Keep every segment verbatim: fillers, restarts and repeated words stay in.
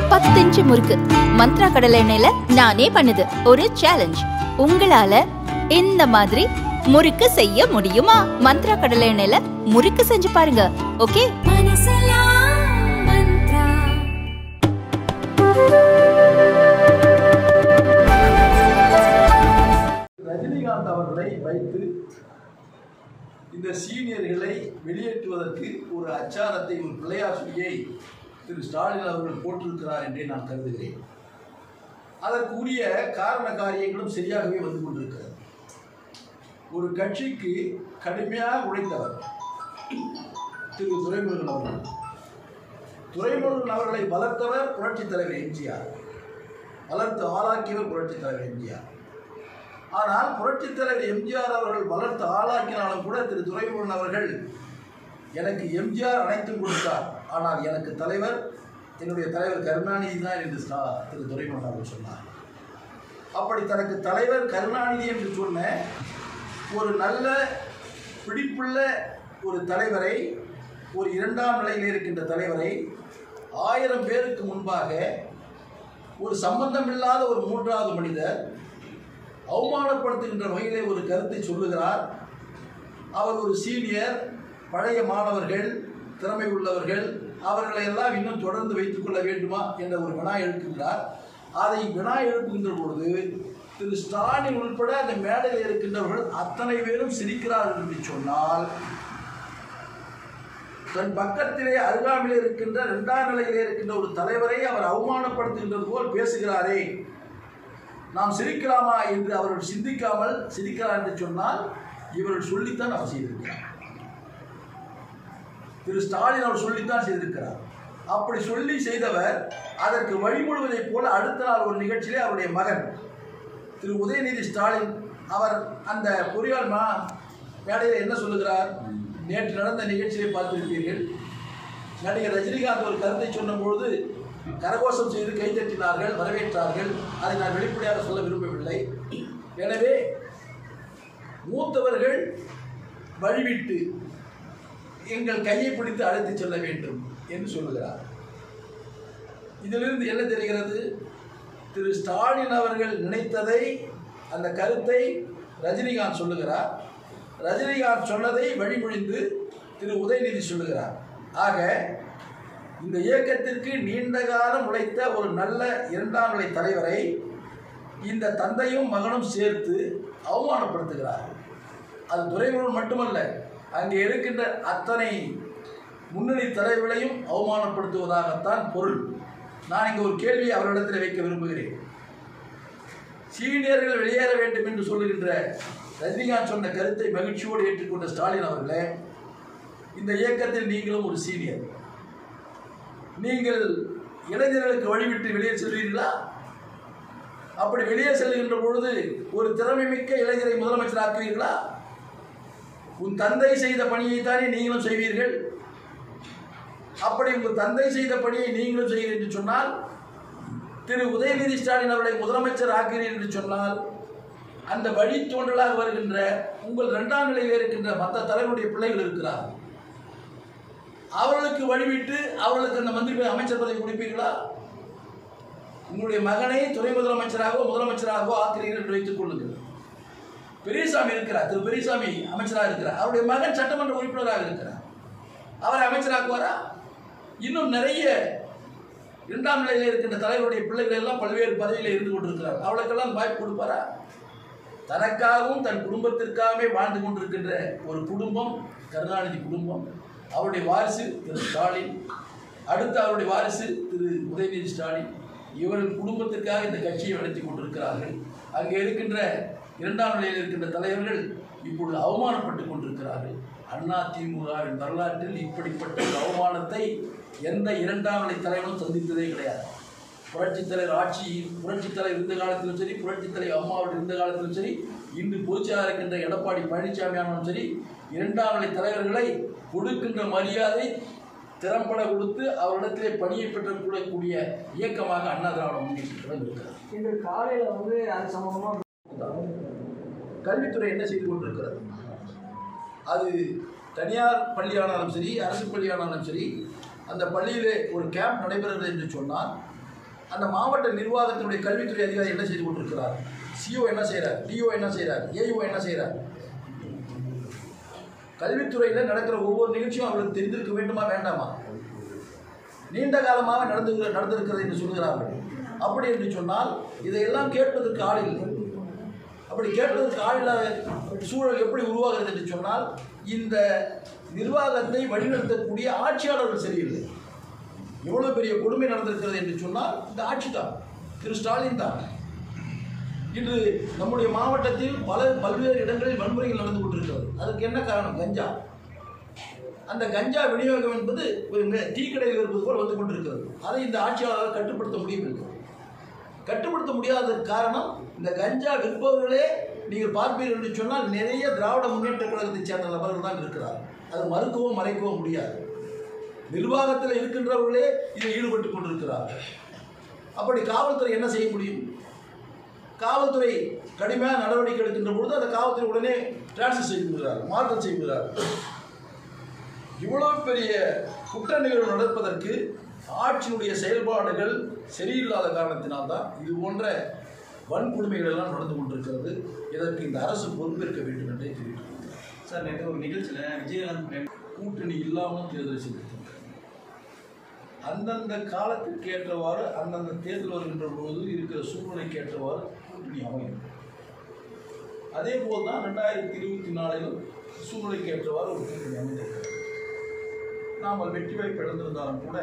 பத்து இன்ச்சு முறுக்கு மந்த்ரா கடலை எண்ணெயில நானே பண்ணுது ஒரு சேலஞ்ச். உங்களால இந்த மாதிரி முறுக்கு செய்ய முடியுமா? மந்த்ரா கடலை எண்ணெயில முறுக்கு செஞ்சு பாருங்க. ஓகே? ரஜினிகாந்த் அவர்களை வைத்து இந்த சீனியர்களை வெளியேற்றுவதற்கு ஒரு அச்சாரத்தை, ஒரு பிள்ளையாசுரியை திரு ஸ்டாலின் அவர்கள் போட்டிருக்கிறார் என்றே நான் கருதுகிறேன். அதற்குரிய காரண காரியங்களும் சரியாகவே வந்து கொண்டிருக்கிறது. ஒரு கட்சிக்கு கடுமையாக உழைத்தவர் திரு துரைமுருகன் அவர்கள். துரைமுருகன் அவர்களை வளர்த்தவர் புரட்சித் தலைவர் எம்ஜிஆர், வளர்த்து ஆளாக்கியவர் புரட்சித் தலைவர் எம்ஜிஆர். ஆனால் புரட்சித் தலைவர் எம்ஜிஆர் அவர்கள் வளர்த்து ஆளாக்கினாலும் கூட திரு துரைமுருகன் அவர்கள் எனக்கு எம்ஜிஆர் அனைத்தும் கொடுத்தார், ஆனால் எனக்கு தலைவர் என்னுடைய தலைவர் கருணாநிதி தான் என்று திரு துரைமுருகன் அவர்கள் சொன்னார். அப்படி தனக்கு தலைவர் கருணாநிதி என்று சொன்ன ஒரு நல்ல பிடிப்புள்ள ஒரு தலைவரை, ஒரு இரண்டாம் நிலையில் இருக்கின்ற தலைவரை ஆயிரம் பேருக்கு முன்பாக ஒரு சம்பந்தமில்லாத ஒரு மூன்றாவது மனிதர் அவமானப்படுத்துகின்ற வகையிலே ஒரு கருத்தை சொல்லுகிறார். அவர் ஒரு சீனியர், பழைய மாணவர்கள், திறமை உள்ளவர்கள், அவர்களை எல்லாம் இன்னும் தொடர்ந்து வைத்துக் கொள்ள வேண்டுமா என்ற ஒரு வினா எழுப்புகிறார். அதை வினா எழுப்புகின்ற பொழுது திரு ஸ்டாலின் உட்பட அந்த மேடையில் இருக்கின்றவர்கள் அத்தனை பேரும் சிரிக்கிறார்கள் என்று சொன்னால், தன் பக்கத்திலே அருகாமையில் இருக்கின்ற இரண்டாம் நிலையிலே இருக்கின்ற ஒரு தலைவரை அவர் அவமானப்படுத்துகின்றது போல் பேசுகிறாரே, நாம் சிரிக்கலாமா என்று அவர்கள் சிந்திக்காமல் சிரிக்கிறார் என்று சொன்னால் இவர்கள் சொல்லித்தான் அவர் செய்திருக்கிறார். திரு ஸ்டாலின் அவர் சொல்லித்தான் செய்திருக்கிறார். அப்படி சொல்லி செய்தவர் அதற்கு வழிமொழிவதைப் போல அடுத்த நாள் ஒரு நிகழ்ச்சியிலே அவருடைய மகன் திரு உதயநிதி ஸ்டாலின் அவர் அந்த பொறியாளர் மா மேடையில் என்ன சொல்லுகிறார்? நேற்று நடந்த நிகழ்ச்சியை பார்த்திருப்பீர்கள். நடிகர் ரஜினிகாந்த் ஒரு கருத்தை சொன்னபொழுது கரகோஷம் செய்து கைதட்டினார்கள், வரவேற்றார்கள். அதை நான் வெளிப்படையாக சொல்ல விரும்பவில்லை. எனவே மூத்தவர்கள் வழிவிட்டு எங்கள் கையை பிடித்து அழைத்து செல்ல வேண்டும் என்று சொல்லுகிறார். இதிலிருந்து என்ன தெரிகிறது? திரு ஸ்டாலின் அவர்கள் நினைத்ததை, அந்த கருத்தை ரஜினிகாந்த் சொல்லுகிறார். ரஜினிகாந்த் சொன்னதை வழிமொழிந்து திரு உதயநிதி சொல்லுகிறார். ஆக இந்த இயக்கத்திற்கு நீண்ட காலம் உழைத்த ஒரு நல்ல இரண்டாம் நிலை தலைவரை இந்த தந்தையும் மகனும் சேர்த்து அவமானப்படுத்துகிறார்கள். அது துரைமுருகன் மட்டுமல்ல, அங்கே இருக்கின்ற அத்தனை முன்னணி தலைவர்களையும் அவமானப்படுத்துவதாகத்தான் பொருள். நான் இங்கே ஒரு கேள்வியை அவரிடத்தில் வைக்க விரும்புகிறேன். சீனியர்கள் வெளியேற வேண்டும் என்று சொல்லுகின்ற ரஜினிகாந்த் சொன்ன கருத்தை மகிழ்ச்சியோடு ஏற்றுக்கொண்ட ஸ்டாலின் அவர்களே, இந்த இயக்கத்தில் நீங்களும் ஒரு சீனியர், நீங்கள் இளைஞர்களுக்கு வழிவிட்டு வெளியே செல்வீர்களா? அப்படி வெளியே செல்கின்ற பொழுது ஒரு திறமை மிக்க இளைஞரை முதலமைச்சர் ஆக்குவீர்களா? உன் தந்தை செய்த பணியைத்தானே நீங்களும் செய்வீர்கள். அப்படி உங்கள் தந்தை செய்த பணியை நீங்களும் செய்கிறீர்கள் என்று சொன்னால், திரு உதயநிதி ஸ்டாலின் அவர்களை முதலமைச்சர் ஆக்குகிறீர்கள் என்று சொன்னால், அந்த வழித்தோன்றலாக வருகின்ற உங்கள் இரண்டாம் நிலையில் இருக்கின்ற மற்ற தலைவருடைய பிள்ளைகள் இருக்கிறார்கள். அவர்களுக்கு வழிவிட்டு அவர்களுக்கு அந்த மந்திரி அமைச்சர் பதவி கொடுப்பீர்களா? உங்களுடைய மகனை துணை முதலமைச்சராகவோ முதலமைச்சராகவோ ஆக்கிறீர்கள் என்று வைத்துக் கொள்ளுங்கள். பெரியசாமி இருக்கிறார், திரு பெரியசாமி அமைச்சராக இருக்கிறார். அவருடைய மகன் சட்டமன்ற உறுப்பினராக இருக்கிறார். அவரை அமைச்சராக்குவாரா? இன்னும் நிறைய இரண்டாம் நிலையில் இருக்கின்ற தலைவருடைய பிள்ளைகள் எல்லாம் பல்வேறு பதவியில் இருந்து கொண்டிருக்கிறார். அவளுக்கெல்லாம் வாய்ப்பு கொடுப்பாரா? தனக்காகவும் தன் குடும்பத்திற்காகவே வாழ்ந்து கொண்டிருக்கின்ற ஒரு குடும்பம் கருணாநிதி குடும்பம். அவருடைய வாரிசு திரு ஸ்டாலின், அடுத்து அவருடைய வாரிசு திரு உதயநிதி ஸ்டாலின். இவர்கள் குடும்பத்திற்காக இந்த கட்சியை நடத்தி கொண்டிருக்கிறார்கள். அங்கே இருக்கின்ற இரண்டாம் நிலையில் இருக்கின்ற தலைவர்கள் இப்பொழுது அவமானப்பட்டு கொண்டிருக்கிறார்கள். அண்ணா திமுகவின் வரலாற்றில் இப்படிப்பட்ட அவமானத்தை எந்த இரண்டாம் நிலை தலைவரும் சந்தித்ததே கிடையாது. புரட்சித் தலைவர் ஆட்சி, புரட்சித் தலைவர் இருந்த காலத்திலும் சரி, புரட்சித் தலைவர் அம்மாவோட இருந்த காலத்திலும் சரி, இன்று பொதுச்செயலாளர் இருக்கின்ற எடப்பாடி பழனிசாமி ஆனாலும் சரி, இரண்டாம் நிலை தலைவர்களை கொடுக்கின்ற மரியாதை திறம்பட கொடுத்து அவரிடத்திலே பணியை பெற்றக்கூடிய இயக்கமாக அண்ணா திராவிட முன்னேற்றக் கழகம் இருக்கிறது. இன்று காலையில் வந்து அது சம்பவமாக கல்வித்துறை என்ன செய்து கொண்டிருக்கிறது? அது தனியார் பள்ளியானாலும் சரி, அரசு பள்ளியானாலும் சரி, அந்த பள்ளியிலே ஒரு கேம்ப் நடைபெறுகிறது என்று சொன்னால் அந்த மாவட்ட நிர்வாகத்தினுடைய கல்வித்துறை அதிகாரி என்ன செய்து கொண்டிருக்கிறார்? சிஓ என்ன செய்கிறார்? டிஓ என்ன செய்கிறார்? ஏஇஓ என்ன செய்கிறார்? கல்வித்துறையில் நடக்கிற ஒவ்வொரு நிகழ்ச்சியும் அவர்களுக்கு தெரிந்திருக்க வேண்டுமா வேண்டாமா? நீண்ட காலமாக நடந்து நடந்திருக்கிறது என்று சொல்கிறார்கள். அப்படி என்று சொன்னால் இதையெல்லாம் கேட்பதற்கு ஆள் இல்லை. அப்படி கேட்பதற்கு ஆள் இல்லாத சூழல் எப்படி உருவாகிறது என்று சொன்னால் இந்த நிர்வாகத்தை வழிநடத்தக்கூடிய ஆட்சியாளர்கள் சரியில்லை. எவ்வளவு பெரிய கொடுமை நடந்திருக்கிறது என்று சொன்னால் இந்த ஆட்சி தான், திரு ஸ்டாலின் தான். இன்று நம்முடைய மாவட்டத்தில் பல பல்வேறு இடங்களில் வன்முறைகள் நடந்து கொண்டிருக்கிறது. அதுக்கு என்ன காரணம்? கஞ்சா. அந்த கஞ்சா விநியோகம் என்பது டீ கடையில் இருப்பது போல் வந்து கொண்டிருக்கிறது. அதை இந்த ஆட்சியாளரால் கட்டுப்படுத்த முடியவில்லை. கட்டுப்படுத்த முடியாததற்கு காரணம் இந்த கஞ்சா விற்பவர்களே நீங்கள் பார்ப்பீர்கள் என்று சொன்னால் நிறைய திராவிட முன்னேற்ற கழகத்தை சேர்ந்த நபர்கள் தான் இருக்கிறார். அது மறுக்கவும் மறைக்கவும் முடியாது. நிர்வாகத்தில் இருக்கின்றவர்களே இதில் ஈடுபட்டு கொண்டிருக்கிறார்கள். அப்படி காவல்துறை என்ன செய்ய முடியும்? காவல்துறை கடுமையான நடவடிக்கை எடுக்கின்ற பொழுது அந்த காவல்துறை உடனே டிரான்ஸ்ஃபர் செய்கிறார், மாற்றம் செய்கிறார். இவ்வளவு பெரிய குற்ற நிகழ்வு நடப்பதற்கு ஆட்சியினுடைய செயல்பாடுகள் சரியில்லாத காரணத்தினால்தான் இது போன்ற வன்கொடுமைகள் எல்லாம் நடந்து கொண்டிருக்கிறது. இதற்கு இந்த அரசு பொறுப்பேற்க வேண்டும் என்றே தெரிவித்துள்ளது. சார், நேற்று ஒரு நிகழ்ச்சியில் விஜயகாந்த் கூட்டணி இல்லாமல் தேர்தல் செய்திருக்கிறார். அந்தந்த காலத்துக்கு ஏற்றவாறு அந்தந்த தேர்தல் வருகின்ற போது இருக்கிற சூழ்நிலைக்கு ஏற்றவாறு கூட்டணி அமையும். அதே போல் தான் ரெண்டாயிரத்தி இருபத்தி நாலிலும் சூழ்நிலைக்கு ஏற்றவாறு ஒரு கூட்டணி அமைந்திருக்கிறது. நாம் வெற்றி வாய்ப்பு இழந்திருந்தாலும் கூட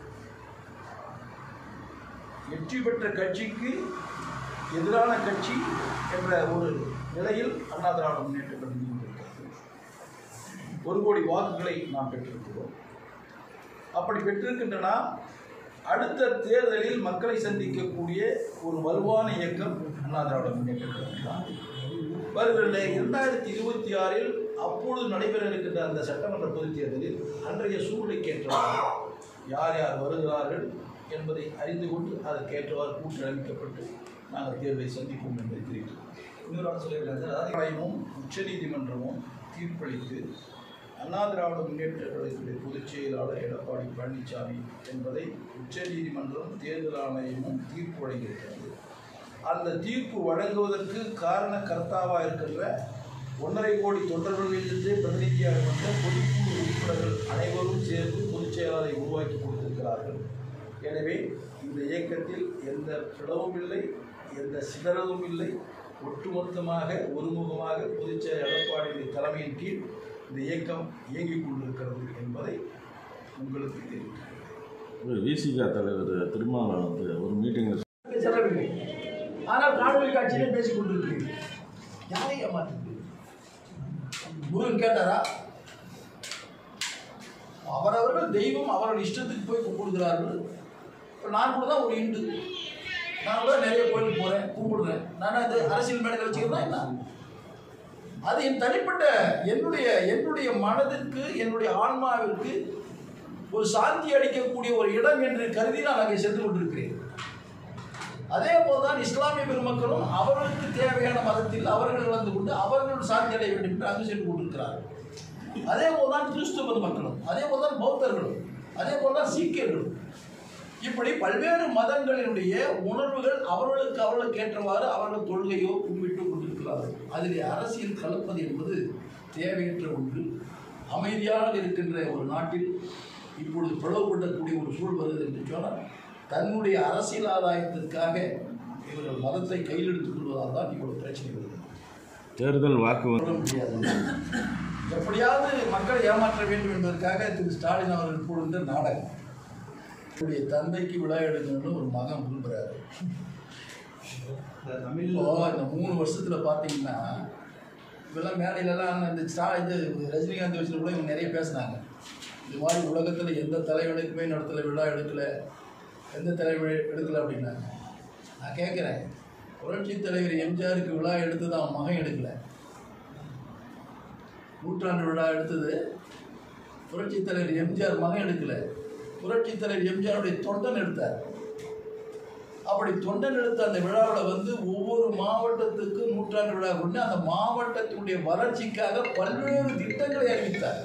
வெற்றி பெற்ற கட்சிக்கு எதிரான கட்சி என்ற ஒரு நிலையில் அண்ணா திராவிட முன்னேற்ற கழகம் இருக்கிறது. ஒரு கோடி வாக்குகளை நாம் பெற்றிருக்கிறோம். அப்படி பெற்றிருக்கின்றன அடுத்த தேர்தலில் மக்களை சந்திக்கக்கூடிய ஒரு வலுவான இயக்கம் அண்ணா திராவிட முன்னேற்ற கழகம் தான். வருகின்ற இரண்டாயிரத்தி இருபத்தி ஆறில் அப்பொழுது நடைபெற இருக்கின்ற அந்த சட்டமன்ற பொதுத் தேர்தலில் அன்றைய சூழ்நிலைக்கேற்றவாறு யார் யார் வருகிறார்கள் என்பதை அறிந்து கொண்டு அதற்கேற்றவாறு கூட்டு அமைக்கப்பட்டு நாங்கள் தேர்தலை சந்திப்போம் என்பதை தெரிவிக்கிறோம். இன்னொரு சொல்லியிருக்காங்க சார், அதையும் உச்சநீதிமன்றமும் தீர்ப்பளித்து அண்ணா திராவிட முன்னேற்ற கழகத்துடைய பொதுச் செயலாளர் எடப்பாடி பழனிசாமி என்பதை உச்சநீதிமன்றம் தேர்தல் ஆணையமும் தீர்ப்பு வழங்கியிருக்கிறது. அந்த தீர்ப்பு வழங்குவதற்கு காரண கர்த்தாவாக இருக்கின்ற ஒன்றரை கோடி தொண்டர்களிலிருந்தே பிரதிநிதியாக வந்த பொதுக்குழு உறுப்பினர்கள் அனைவரும் சேர்ந்து பொதுச் செயலாளரை உருவாக்கி கொடுத்திருக்கிறார்கள். எனவே இந்த இயக்கத்தில் எந்த பிளவும் இல்லை, எந்த சிதறலும் இல்லை. ஒட்டுமொத்தமாக ஒருமுகமாக பொதுச்செயலர் எடப்பாடியுடைய தலைமையின் கீழ் இந்த இயக்கம் இயங்கிக் கொண்டிருக்கிறது என்பதை உங்களுக்கு தெரிவிக்கிறேன். விசிகா தலைவர் திருமாவளவன் வந்து ஒரு மீட்டிங்கில் செல்லவில்லை, ஆனால் காணொலி காட்சியிலே பேசிக் கொண்டிருக்கிறீர்கள். யாரை ஏமாற்றுகிறீர்கள்? முருகன் கேட்டாரா? அவரவர்கள் தெய்வம் அவர்கள் இஷ்டத்துக்கு போய் கும்பிடுகிறார்கள். இப்போ நான் கூட தான் ஒரு இந்து, நான் கூட நிறைய கோயிலுக்கு போகிறேன், கும்பிடுறேன். நான் அது அரசியல் மேடையில் வச்சுக்கிறதா என்ன? அது என் தனிப்பட்ட என்னுடைய என்னுடைய மனதிற்கு என்னுடைய ஆன்மாவிற்கு ஒரு சாந்தி அளிக்கக்கூடிய ஒரு இடம் என்று கருதி நான் அங்கே சென்று கொண்டிருக்கிறேன். அதே போல்தான் இஸ்லாமிய பெருமக்களும் அவர்களுக்கு தேவையான மதத்தில் அவர்கள் கலந்து கொண்டு அவர்கள் சாந்தி அடைய வேண்டும் என்று அங்கு சென்று கொண்டிருக்கிறார்கள். அதே போல்தான் கிறிஸ்துவ மக்களும், அதே போல்தான் பௌத்தர்களும், அதே போல்தான் சீக்கியர்களும். இப்படி பல்வேறு மதங்களினுடைய உணர்வுகள் அவர்களுக்கு அவர்களுக்கு ஏற்றவாறு அவர்கள் தொழுகையோ கும்பிட்டு கொண்டிருக்கிறார்கள். அதிலே அரசியல் கலப்பது என்பது தேவையற்ற ஒன்று. அமைதியாக இருக்கின்ற ஒரு நாட்டில் இப்பொழுது பிளவுபடக்கூடிய ஒரு சூழல் வருகிறது என்று சொன்னால் தன்னுடைய அரசியல் ஆதாயத்திற்காக இவர்கள் மதத்தை கையில் எடுத்துக் கொள்வதால் தான் இவ்வளவு பிரச்சனை வருது. தேர்தல் வாக்கு வர முடியாது. எப்படியாவது மக்களை ஏமாற்ற வேண்டும் என்பதற்காக திரு ஸ்டாலின் அவர்கள் போடுகின்ற நாடகம். என்னுடைய தந்தைக்கு விழா எடுக்கணும்னு ஒரு மகன் விரும்புகிறாரு. இப்போ இந்த மூணு வருஷத்துல பார்த்தீங்கன்னா இப்பெல்லாம் மேடையிலலாம் இந்த ஸ்டா இது ரஜினிகாந்த் வச்சுட்டு கூட இவங்க நிறைய பேசினாங்க. இது மாதிரி உலகத்தில் எந்த தலைவனுக்குமே நடத்தலை விழா எடுக்கலை, எந்த தலைவர் எடுக்கலை அப்படின்னாங்க. நான் கேட்குறேன், புரட்சி தலைவர் எம்ஜிஆருக்கு விழா எடுத்தது அவன் மகன் எடுக்கலை. நூற்றாண்டு விழா எடுத்தது புரட்சி தலைவர் எம்ஜிஆர் மகன் எடுக்கலை, புரட்சி தலைவர் எம்ஜிஆருடைய தொண்டன் எடுத்தார். அப்படி தொண்டன் எடுத்த அந்த விழாவில் வந்து ஒவ்வொரு மாவட்டத்துக்கு நூற்றாண்டு விழா கொண்டு அந்த மாவட்டத்தினுடைய வளர்ச்சிக்காக பல்வேறு திட்டங்களை அறிவித்தார்.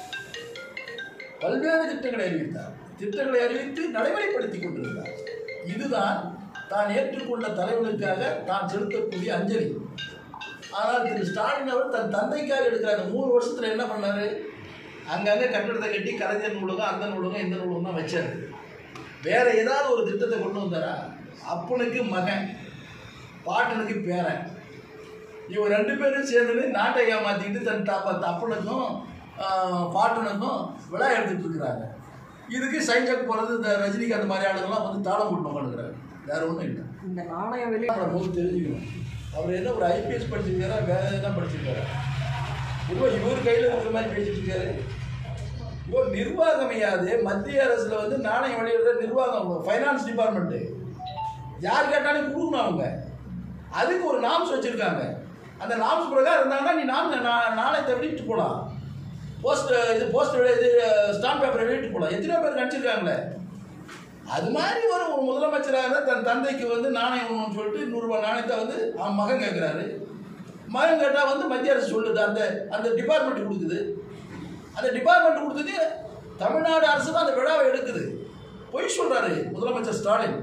பல்வேறு திட்டங்களை அறிவித்தார் திட்டங்களை அறிவித்து நடைமுறைப்படுத்தி கொண்டிருந்தார். இதுதான் தான் ஏற்றுக்கொண்ட தலைவனுக்காக தான் செலுத்தக்கூடிய அஞ்சலி. ஆனால் திரு ஸ்டாலின் அவர் தன் தந்தைக்காக எடுக்கிறார். மூணு வருஷத்தில் என்ன பண்ணார்? அங்கங்கே கட்டடத்தை கட்டி கலைஞர் நூலகம், அந்த நூலகம், இந்த நூலகம் தான் வச்சார். வேற ஏதாவது ஒரு திட்டத்தை கொண்டு வந்தாரா? அப்பனுக்கு மகன், பாட்டனுக்கு பேரன், இவங்க ரெண்டு பேரும் சேர்ந்து நாட்டை ஏமாற்றிக்கிட்டு தன் தாப்பா அப்பனுக்கும் பாட்டனுக்கும் விழா எடுத்துட்டு இருக்கிறாங்க. இதுக்கு சைன்ஜாக் போகிறது இந்த ரஜினிகாந்த் மாதிரி ஆளுங்கள்லாம் வந்து தாளம் கூட்டு உட்காந்துக்கிறாங்க. வேற ஒன்றும் இல்லை. இந்த நாணயம் வெளியே போது தெரிஞ்சுக்கணும். அவர் என்ன ஒரு ஐபிஎஸ் படிச்சிருக்காரா, வேற என்ன படிச்சிருக்காரா? இப்போ இவர் கையில் இருக்கிற மாதிரி பேசிட்டு இருக்காரு. இப்போ நிர்வாகமையாது மத்திய அரசில் வந்து நாணயம் வெளியிடுற நிர்வாகம், ஃபைனான்ஸ் டிபார்ட்மெண்ட்டு யார் கேட்டாலும் கொடுக்கணும். அவங்க அதுக்கு ஒரு நாம்ஸ் வச்சுருக்காங்க. அந்த நாம்ஸ் பிரகாரம் இருந்தாங்கன்னா நீ நாம் நாணயத்தை வெளியிட்டு போகலாம். போஸ்ட் இது போஸ்ட் இது ஸ்டாம்ப் பேப்பரை வெளியிட்டு போகலாம். எத்தனையோ பேர் நினச்சிருக்காங்களே. அது மாதிரி ஒரு ஒரு முதலமைச்சராக தன் தந்தைக்கு வந்து நாணயம் சொல்லிட்டு நூறுரூவா நாணயத்தை வந்து அவன் மகன் கேட்குறாரு. மகன் கேட்டால் வந்து மத்திய அரசு சொல்லுது, அந்த அந்த டிபார்ட்மெண்ட் கொடுக்குது. அந்த டிபார்ட்மெண்ட் கொடுத்தது தமிழ்நாடு அரசு தான் அந்த விழாவை எடுக்குது. பொய் சொல்கிறாரு முதலமைச்சர் ஸ்டாலின்.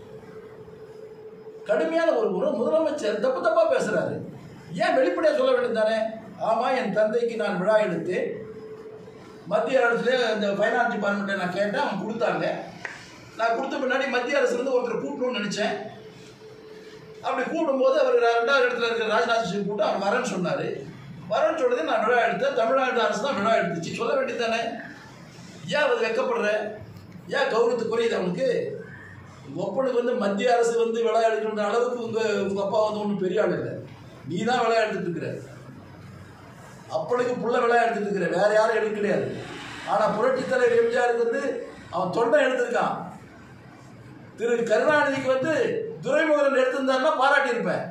கடுமையான ஒரு முறை முதலமைச்சர் தப்பு தப்பாக பேசுகிறாரு. ஏன் வெளிப்படையாக சொல்ல வேண்டியது தானே? ஆமாம், என் தந்தைக்கு நான் விழா எடுத்து மத்திய அரசுலேயே இந்த ஃபைனான்ஸ் டிபார்ட்மெண்ட்டை நான் கேட்டேன், அவங்க கொடுத்தாங்க. நான் கொடுத்த பின்னாடி மத்திய அரசுலேருந்து ஒருத்தர் கூப்பிடணும்னு நினச்சேன். அப்படி கூப்பிடும்போது அவர் ரெண்டாவது இடத்துல இருக்கிற ராஜ்நாத் சிங் கூப்பிட்டு அவர் வரேன்னு சொன்னார். வரேன்னு சொன்னதே நான் விழா எடுத்தேன். தமிழ்நாடு அரசு தான் விழா எடுத்துச்சு. சொல்ல வேண்டியது தானே? ஏன் அது வைக்கப்படுற? ஏன் கௌரவத்து குறையுது அவனுக்கு? ஒப்பனுக்கு வந்து மத்திய அரசு வந்து விழா எடுக்கிற அளவுக்கு உங்கள் உங்கள் அப்பா வந்து ஒன்றும் பெரிய ஆள் இல்லை. நீ தான் விழா எடுத்துட்டு இருக்கிற. அப்பனுக்கு புள்ள விழா எடுத்துட்டு இருக்கிற, வேற யாரும் எடுக்க கிடையாது. ஆனால் புரட்சி தலைவர் எம்ஜிஆருக்கு வந்து அவன் தொண்டை எடுத்திருக்கான். திரு கருணாநிதிக்கு வந்து துரைமுருகன் எடுத்திருந்தாருன்னா பாராட்டியிருப்பேன்.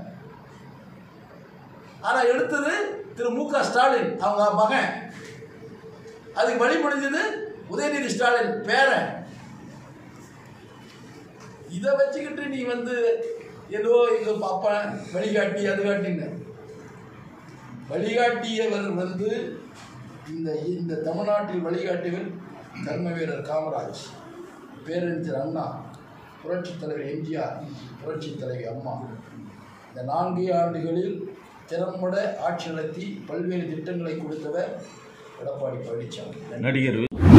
ஆனால் எடுத்தது திரு மு க ஸ்டாலின், அவங்க மகன். அதுக்கு வழிமொழிஞ்சது உதயநிதி ஸ்டாலின் பேரன். இதை வச்சுக்கிட்டு நீ வந்து ஏதோ எங்க பாப்பா வழிகாட்டி அது காட்டிங்க. வழிகாட்டியவர் வந்து இந்த இந்த தமிழ்நாட்டில் வழிகாட்டியவர் கர்ம வீரர் காமராஜ், பேரறிஞர் அண்ணா, புரட்சி தலைவர் எம்ஜிஆர், புரட்சி தலைவி அம்மா. இந்த நான்கு ஆண்டுகளில் திறம்பட ஆட்சி நடத்தி பல்வேறு திட்டங்களை கொடுத்தவர் எடப்பாடி பழனிசாமி. நடிகர்